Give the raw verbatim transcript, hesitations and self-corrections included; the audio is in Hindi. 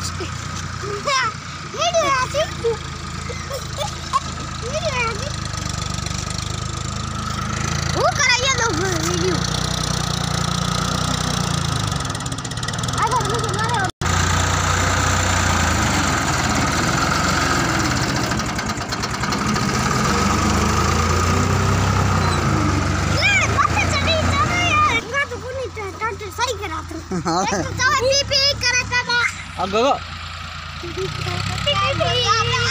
वो कराइए दो वीडियो अगर मुझे मारे ये बस चली चलो यार इनका तो कोई नहीं सही करा तो हां तो पी पी करा था अब गो पी पी